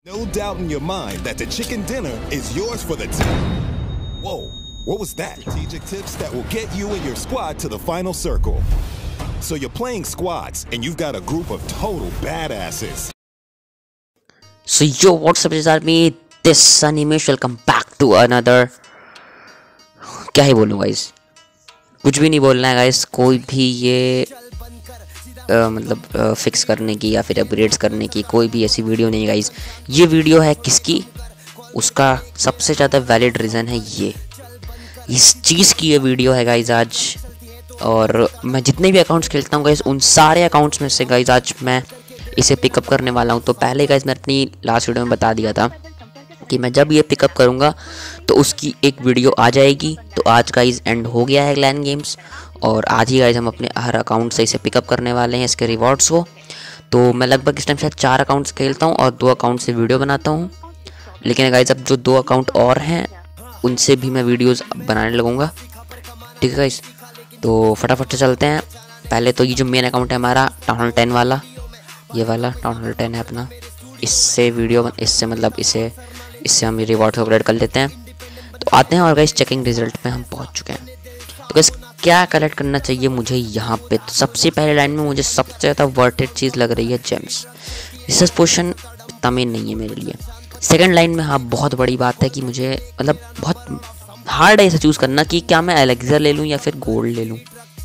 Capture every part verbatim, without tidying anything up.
No doubt in your mind that the chicken dinner is yours for the taking. Whoa, what was that? Strategic tips that will get you and your squad to the final circle. So you're playing squads and you've got a group of total badasses. So yo, what's up army? This Animesh, welcome back to another. क्या ही बोलूँ guys, कुछ भी नहीं बोलना है guys. कोई भी ये आ, मतलब फिक्स करने की या फिर अपग्रेड्स करने की कोई भी ऐसी वीडियो नहीं गाइस। ये वीडियो है किसकी, उसका सबसे ज़्यादा वैलिड रीज़न है ये इस चीज़ की ये वीडियो है गाइस आज। और मैं जितने भी अकाउंट्स खेलता हूँ गाइस, उन सारे अकाउंट्स में से गाइस आज मैं इसे पिकअप करने वाला हूँ। तो पहले गाइस मैं अपनी लास्ट वीडियो में बता दिया था कि मैं जब ये पिकअप करूँगा तो उसकी एक वीडियो आ जाएगी। तो आज गाइस एंड हो गया है ग्लैन गेम्स, और आज ही गाइस हम अपने हर अकाउंट से इसे पिकअप करने वाले हैं, इसके रिवॉर्ड्स को। तो मैं लगभग इस टाइम शायद चार अकाउंट्स खेलता हूँ और दो अकाउंट से वीडियो बनाता हूँ। लेकिन गाइस अब जो दो अकाउंट और हैं उनसे भी मैं वीडियोस बनाने लगूँगा, ठीक है गाइस। तो फटाफट से चलते हैं। पहले तो ये जो मेन अकाउंट है हमारा टाउन हॉल टेन वाला, ये वाला टाउन हॉल टेन है अपना। इससे वीडियो इससे मतलब इसे इससे हम रिवॉर्ड अपग्रेड कर लेते हैं। तो आते हैं और गाइस चेकिंग रिजल्ट पे हम पहुंच चुके हैं। तो गाइस क्या कलेक्ट करना चाहिए मुझे यहाँ पे, तो सबसे पहले लाइन में मुझे सबसे ज़्यादा वर्टेड चीज़ लग रही है जेम्स। रिसर्च पोशन इतना मेन नहीं है मेरे लिए। सेकंड लाइन में हाँ बहुत बड़ी बात है कि मुझे मतलब बहुत हार्ड है इसे चूज़ करना कि क्या मैं एलेक्सर ले लूँ या फिर गोल्ड ले लूँ।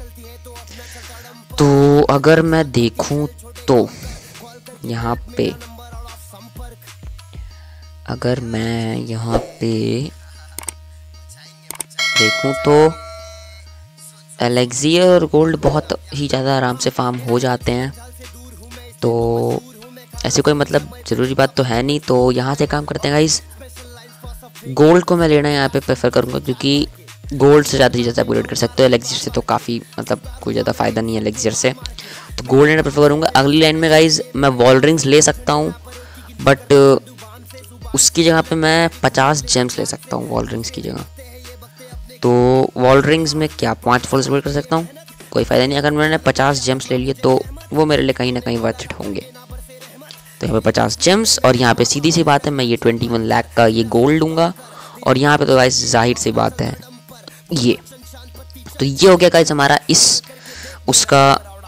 तो अगर मैं देखूँ तो यहाँ पे अगर मैं यहाँ पे देखूँ तो एलेक्सियर और गोल्ड बहुत ही ज़्यादा आराम से फार्म हो जाते हैं। तो ऐसी कोई मतलब ज़रूरी बात तो है नहीं। तो यहाँ से काम करते हैं गाइस, गोल्ड को मैं लेना यहाँ पे प्रेफर करूँगा क्योंकि गोल्ड से ज़्यादा चीज़ें अपग्रेड कर सकते हो। एलेक्सियर से तो काफ़ी मतलब कोई ज़्यादा फ़ायदा नहीं है एलेक्सियर से, तो गोल्ड लेना प्रेफर करूँगा। अगली लाइन में गाइस मैं वॉल रिंग्स ले सकता हूँ, बट उसकी जगह पे मैं पचास जेम्स ले सकता हूँ वॉल रिंग्स की जगह। तो वॉल रिंग्स में क्या पाँच फुल अपग्रेड कर सकता हूँ, कोई फ़ायदा नहीं। अगर मैंने पचास जेम्स ले लिए तो वो मेरे लिए कहीं ना कहीं वर्थ इट होंगे। तो यहाँ पे पचास जेम्स और यहाँ पे सीधी सी बात है मैं ये इक्कीस लाख का ये गोल्ड लूँगा। और यहाँ पे तो गाइस जाहिर सी बात है ये तो ये हो गया गाइस हमारा इस उसका।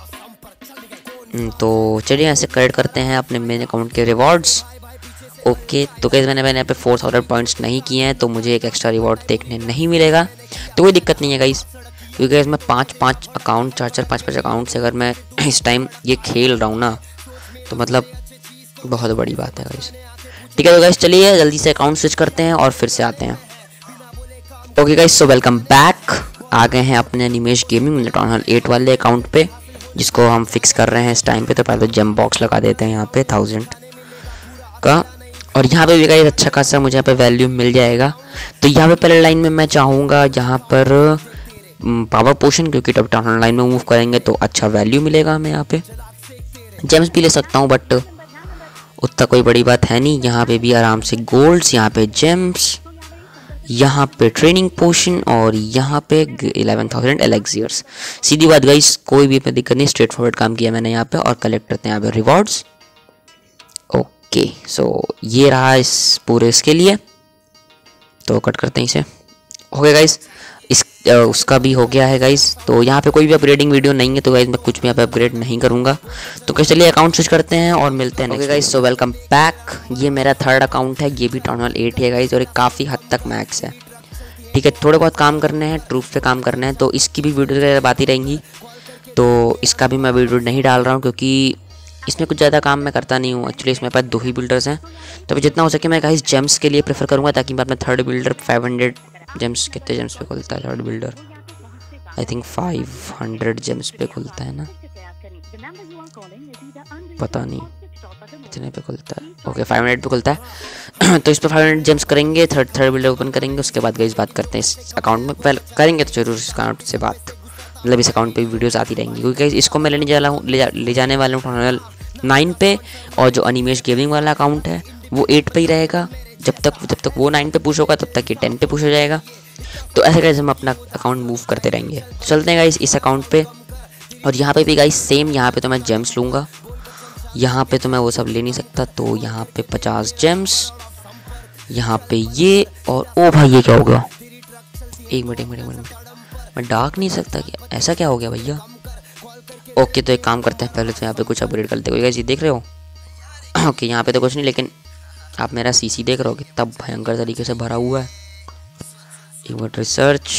तो चलिए ऐसे कलेक्ट करते हैं अपने मेन अकाउंट के रिवॉर्ड्स। ओके तो गाइस मैंने मैंने यहाँ पे फोर थाउजेंड पॉइंट्स नहीं किए हैं तो मुझे एक एक्स्ट्रा रिवॉर्ड देखने नहीं मिलेगा। तो कोई दिक्कत नहीं है गाइस, क्योंकि गाइस मैं पाँच पाँच अकाउंट चार चार पाँच पाँच अकाउंट से अगर मैं इस टाइम ये खेल रहा हूँ ना तो मतलब बहुत बड़ी बात है गाइस। ठीक है तो गाइस चलिए जल्दी से अकाउंट स्विच करते हैं और फिर से आते हैं। Okay guys so welcome back. आ गए हैं अपने Animesh gaming town hall eight वाले अकाउंट पे, जिसको हम फिक्स कर रहे हैं इस टाइम पे। तो पहले तो जंप बॉक्स लगा देते हैं यहाँ पे थाउजेंड का, और यहाँ पे भी गाइस अच्छा खासा मुझे यहाँ पे वैल्यू मिल जाएगा। तो यहाँ पे पहले लाइन में मैं चाहूँगा यहाँ पर पावर पोशन, क्योंकि जब टाउन लाइन में मूव करेंगे तो अच्छा वैल्यू मिलेगा हमें। यहाँ पे जेम्स भी ले सकता हूँ बट उतना कोई बड़ी बात है नहीं। यहाँ पे भी आराम से गोल्ड्स, यहाँ पे जेम्स, यहाँ पे ट्रेनिंग पोशन और यहाँ पे इलेवन थाउजेंड एलेक्सियर्स। सीधी बात गाइस कोई भी इतना दिक्कत नहीं, स्ट्रेट फॉरवर्ड काम किया मैंने यहाँ पे। और कलेक्ट करते हैं यहाँ पे रिवॉर्ड्स। ओके सो ये रहा इस पूरे इसके लिए। तो कट करते हैं इसे। हो गया गाइस इस आ, उसका भी हो गया है गाइस। तो यहाँ पे कोई भी अपग्रेडिंग वीडियो नहीं है तो गाइस मैं कुछ भी यहाँ पे अपग्रेड नहीं करूँगा। तो कैसे चलिए अकाउंट स्विच करते हैं और मिलते हैं। Okay guys so welcome back. ये मेरा थर्ड अकाउंट है, ये भी टाउन हॉल एट है गाइस और ये काफ़ी हद तक मैक्स है। ठीक है थोड़े बहुत काम करने हैं, ट्रूफ पे काम करने हैं, तो इसकी भी वीडियो आती रहेंगी। तो इसका भी मैं वीडियो नहीं डाल रहा हूँ क्योंकि इसमें कुछ ज़्यादा काम मैं करता नहीं हूँ। एक्चुअली इसमें पास दो ही बिल्डर्स हैं, तो अभी जितना हो सके मैं गाइस जेम्स के लिए प्रेफर करूँगा, ताकि मैं अपना third builder five hundred gems कितने जेम्स पे खुलता है third builder, I think five hundred gems पे खुलता है ना, पता नहीं कितने पे खुलता है। ओके फाइव हंड्रेड पे खुलता है। तो इस पर फाइव हंड्रेड जेम्स करेंगे, थर्ड थर्ड बिल्डर ओपन करेंगे। उसके बाद गाइस बात करते हैं इस अकाउंट में, पहले करेंगे तो जरूर इस अकाउंट से बात, मतलब इस अकाउंट पे वीडियोस आती रहेंगी। क्योंकि गाइस इसको मैं लेने जा रहा हूँ ले, जा, ले जाने वाला हूँ टाउन हॉल नाइन पे, और जो एनिमेश गेमिंग वाला अकाउंट है वो एट पे ही रहेगा। जब तक जब तक वो नाइन पे पुश होगा तब तक ये टेन पे पुश हो जाएगा। तो ऐसे गाइस हम अपना अकाउंट मूव करते रहेंगे। तो चलते हैं गाइस इस अकाउंट पे, और यहाँ पे भी गाइस सेम, यहाँ पे तो मैं जेम्स लूँगा यहाँ पे तो मैं वो सब ले नहीं सकता, तो यहाँ पे पचास जेम्स, यहाँ पे ये, और ओ भाई ये क्या हो गया, एक मिनट एक मिनट एक मिनट, मैं डार्क नहीं सकता क्या, ऐसा क्या हो गया भैया। ओके तो एक काम करते हैं, पहले तो यहाँ पे कुछ अपग्रेड करते हुए, ये देख रहे हो। ओके यहाँ पे तो कुछ नहीं, लेकिन आप मेरा सीसी देख रहे हो कितना भयंकर तरीके से भरा हुआ है। एक मिनट, रिसर्च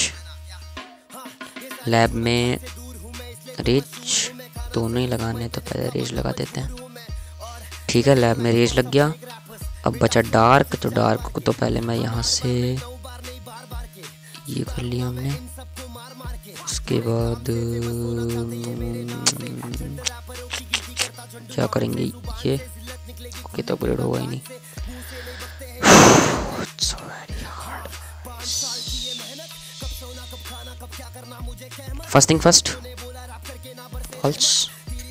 लैब में रेज दोनों ही लगाने, तो पहले रेज लगा देते हैं। ठीक है, लैब में रेज लग गया। अब बचा डार्क, तो डार्क को तो पहले मैं यहाँ से ये कर लिया हमने। उसके बाद क्या करेंगे, ये ओके तो अपग्रेड होगा ही नहीं। First thing first, falls.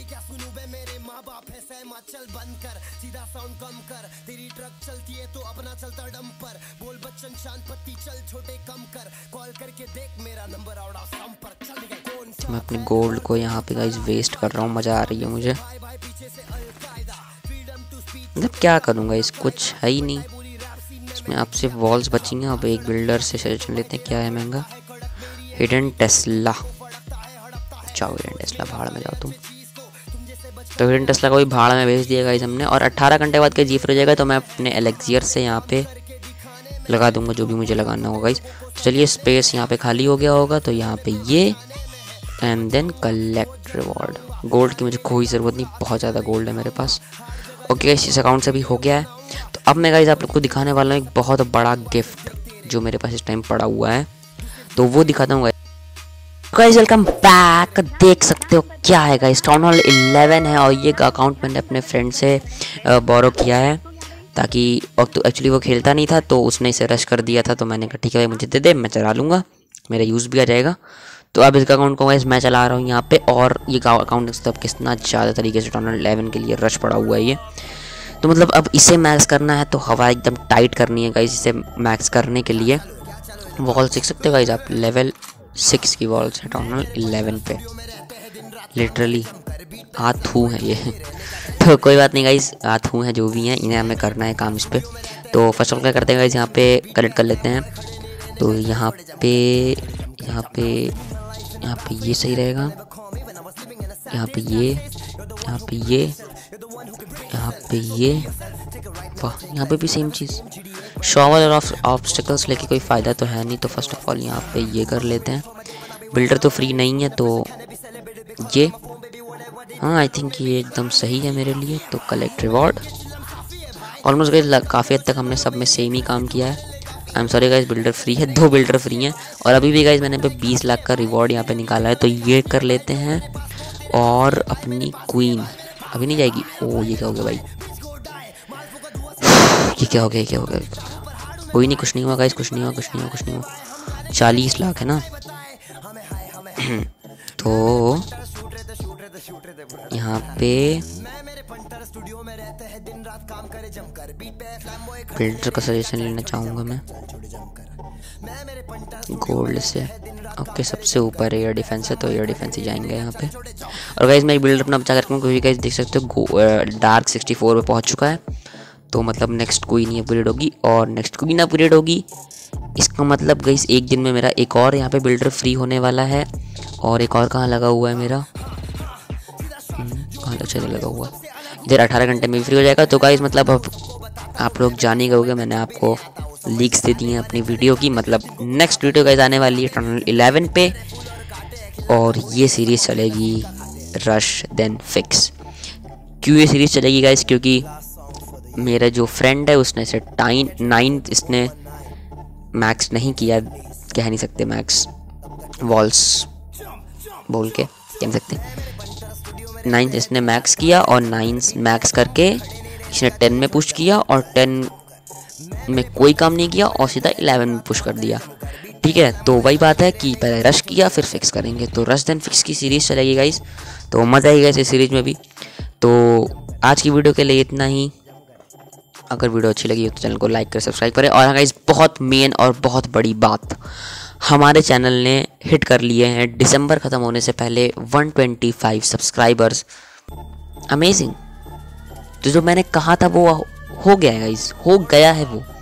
मैं अपने गोल्ड को यहाँ पे गाइस वेस्ट कर रहा हूँ, मज़ा आ रही है मुझे। मतलब क्या करूँगा, इस कुछ है ही नहीं इसमें। अब सिर्फ वॉल्स बची हैं। अब एक बिल्डर से सजेशन लेते हैं, क्या है महंगा, हिडन टेस्ला। जाओ हिडन टेस्ला, भाड़ में जाओ तुम। तो हिडन टेस्ला को भी भाड़ में भेज दिया गाइस हमने। और अट्ठारह घंटे बाद के जी फ्री हो जाएगा, तो मैं अपने एलेक्सियर से यहाँ पे लगा दूंगा जो भी मुझे लगाना होगा गाइस। तो चलिए, स्पेस यहाँ पे खाली हो गया होगा, तो यहाँ पे ये and then collect reward. Gold की मुझे कोई ज़रूरत नहीं, बहुत ज़्यादा गोल्ड है मेरे पास। ओके गाइस, इस अकाउंट से भी हो गया है। तो अब मैं गाइस आप लोग को दिखाने वाला हूँ एक बहुत बड़ा गिफ्ट जो मेरे पास इस टाइम पड़ा हुआ है, तो वो दिखाता हूँ गाइस। Welcome back. देख सकते हो क्या है गाइस, टाउन हॉल इलेवन है, और ये अकाउंट मैंने अपने फ्रेंड से बोरो किया है, ताकि और तो एक्चुअली वो खेलता नहीं था, तो उसने इसे रश कर दिया था। तो मैंने कहा ठीक है भाई मुझे दे दे, मैं चला लूँगा, मेरा यूज़ भी आ जाएगा। तो अब इसका अकाउंट को गाइस मैं चला रहा हूँ यहाँ पे। और ये अकाउंट मतलब कितना ज़्यादा तरीके से टाउन हॉल इलेवन के लिए रश पड़ा हुआ है ये। तो मतलब अब इसे मैक्स करना है, तो हवा एकदम टाइट करनी है गाइस। इसे मैक्स करने के लिए वॉल सीख सकते हो गाइस आप, लेवल सिक्स की वॉल्स है टाउन हॉल इलेवन पे। लिटरली आथू है ये। तो कोई बात नहीं गाइस, आथू है जो भी है, इन्हें हमें करना है काम इस पर। तो फर्स्ट ऑफ क्या करते हैं गाइस, यहाँ पे कलेक्ट कर लेते हैं। तो यहाँ पे यहाँ पे यहाँ पे ये सही रहेगा, यहाँ पे ये, यहाँ पे ये, यहाँ पे ये, वाह यहाँ पे भी सेम चीज़। शॉवर और ऑब्स्टिकल्स लेके कोई फ़ायदा तो है नहीं, तो फर्स्ट ऑफ ऑल यहाँ पे ये कर लेते हैं। बिल्डर तो फ्री नहीं है, तो ये हाँ आई थिंक ये एकदम सही है मेरे लिए। तो कलेक्ट रिवॉर्ड। ऑलमोस्ट गाइस काफ़ी हद तक हमने सब में सेम ही काम किया है। I am sorry guys, builder free है, दो बिल्डर फ्री हैं। और अभी भी गाइस मैंने पे बीस लाख का रिवॉर्ड यहाँ पे निकाला है, तो ये कर लेते हैं। और अपनी क्वीन अभी नहीं जाएगी। ओ ये क्या हो गया भाई, ये क्या हो गया, क्या हो गया, कोई नहीं, कुछ नहीं हुआ गाइस, कुछ नहीं हुआ, कुछ नहीं हुआ, कुछ नहीं हुआ। चालीस लाख है ना। तो यहाँ पे बिल्डर का सजेशन लेना चाहूँगा मैं गोल्ड से। ओके सबसे ऊपर एयर डिफेंस है, तो एयर डिफेंस ही जाएंगे यहाँ पे। और गाइस मैं बिल्डर अपना बचा करके, क्योंकि गाइस देख सकते हो डार्क सिक्सटी फोर पे पहुँच चुका है। तो मतलब नेक्स्ट कोई नहीं अपग्रेड होगी, और नेक्स्ट कोई ना अपग्रेड होगी। इसका मतलब गाइस एक दिन में मेरा एक और यहाँ पे बिल्डर फ्री होने वाला है। और एक और कहाँ लगा हुआ है मेरा, कहाँ अच्छा लगा हुआ है इधर, अठारह घंटे में फ्री हो जाएगा। तो गाइस मतलब अब आप लोग जान ही गए, मैंने आपको लीक्स दे दी हैं अपनी वीडियो की। मतलब नेक्स्ट वीडियो गाइस आने वाली है टनल इलेवन पे, और ये सीरीज़ चलेगी रश देन फिक्स। क्यों ये सीरीज़ चलेगी गाइस, क्योंकि मेरा जो फ्रेंड है उसने इसे टाइन नाइन्थ इसने मैक्स नहीं किया, कह नहीं सकते मैक्स, वॉल्स बोल के कह सकते हैं। नाइन्थ इसने मैक्स किया, और नाइन्थ मैक्स करके इसने टेन में पुश किया, और टेन में कोई काम नहीं किया, और सीधा इलेवन में पुश कर दिया। ठीक है, तो वही बात है कि पहले रश किया फिर फिक्स करेंगे। तो रश देन फिक्स की सीरीज़ चलेगी गाइस, तो मज़ा आएगा इस सीरीज़ में भी। तो आज की वीडियो के लिए इतना ही। अगर वीडियो अच्छी लगी हो तो चैनल को लाइक करें, सब्सक्राइब करें। और गाइस बहुत मेन और बहुत बड़ी बात, हमारे चैनल ने हिट कर लिए हैं दिसंबर ख़त्म होने से पहले one twenty five subscribers. Amazing, तो जो मैंने कहा था वो हो गया है गाइस, हो गया है वो,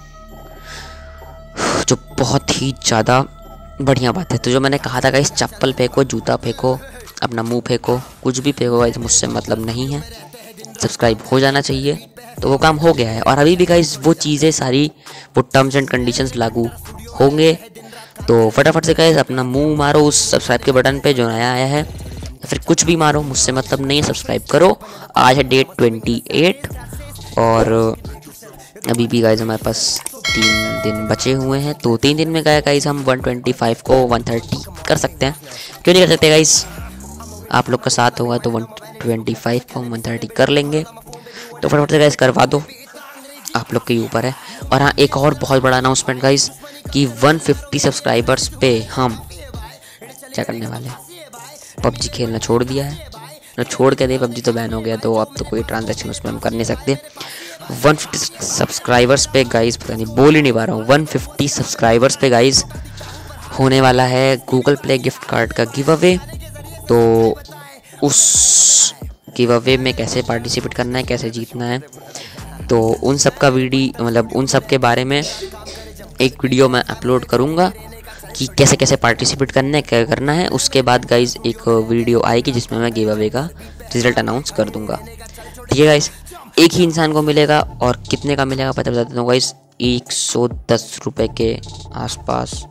जो बहुत ही ज़्यादा बढ़िया बात है। तो जो मैंने कहा था गाइस, चप्पल फेंको, जूता फेंको, अपना मुंह फेंको, कुछ भी फेंको गाइस, मुझसे मतलब नहीं है, सब्सक्राइब हो जाना चाहिए। तो वो काम हो गया है। और अभी भी गाइस वो चीज़ें सारी, वो टर्म्स एंड कंडीशंस लागू होंगे। तो फटाफट से गाइस अपना मुंह मारो उस सब्सक्राइब के बटन पे जो नया आया है, या फिर कुछ भी मारो, मुझसे मतलब नहीं है, सब्सक्राइब करो। आज है डेट ट्वेंटी एट और अभी भी गाइस हमारे पास तीन दिन बचे हुए हैं। तो तीन दिन में गए गाइस हम वन ट्वेंटी फाइव को वन थर्टी कर सकते हैं, क्यों नहीं कर सकते गाइस। आप लोग का साथ होगा तो वन ट्वेंटी फाइव को हम वन थर्टी कर लेंगे। तो फटाफट से गाइस करवा दो, आप लोग के ऊपर है। और हाँ, एक और बहुत बड़ा अनाउंसमेंट गाइस कि वन फिफ्टी सब्सक्राइबर्स पे हम क्या करने वाले हैं, पबजी खेलना छोड़ दिया है। तो छोड़ के दे, पबजी तो बैन हो गया, तो अब तो कोई ट्रांजैक्शन उसमें हम कर नहीं सकते। वन फिफ्टी सब्सक्राइबर्स पे गाइस, पता नहीं बोल ही नहीं पा रहा हूँ, वन फिफ्टी सब्सक्राइबर्स पे गाइस होने वाला है गूगल प्ले गिफ्ट कार्ड का गिव अवे। तो उस गिव अवे में कैसे पार्टिसिपेट करना है, कैसे जीतना है, तो उन सब का वीडियो, मतलब उन सब के बारे में एक वीडियो मैं अपलोड करूँगा कि कैसे कैसे पार्टिसिपेट करना है, क्या करना है। उसके बाद गाइस एक वीडियो आएगी जिसमें मैं गिव अवे का रिजल्ट अनाउंस कर दूंगा। ठीक है गाइस, एक ही इंसान को मिलेगा, और कितने का मिलेगा पता बता देता हूँ गाइस, एक सौ दस रुपये के आसपास।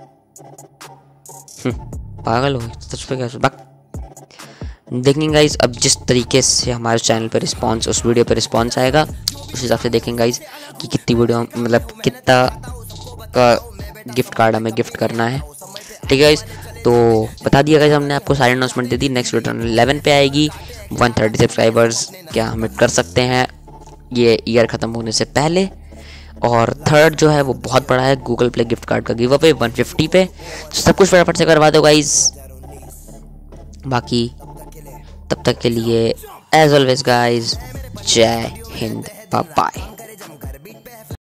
पागल हो दस रुपये के आसपास। देखेंगे गाइस अब जिस तरीके से हमारे चैनल पर रिस्पांस, उस वीडियो पर रिस्पांस आएगा, उस हिसाब से देखेंगे गाइस कि कितनी वीडियो, मतलब कितना का गिफ्ट कार्ड हमें गिफ्ट करना है। ठीक है गाइस, तो बता दिया गाइस हमने आपको, सारी अनाउंसमेंट दे दी। नेक्स्ट वीडियो इलेवन पे आएगी। वन थर्टी सब्सक्राइबर्स क्या हम कर सकते हैं ये ईयर ख़त्म होने से पहले। और थर्ड जो है वो बहुत बड़ा है, गूगल प्ले गिफ्ट कार्ड का गिव अवे वन फिफ्टी पे। तो सब कुछ फटाफट से करवा दो गाइस। बाकी तब तक के लिए एज ऑलवेज गाइस, जय हिंद, बाय बाय।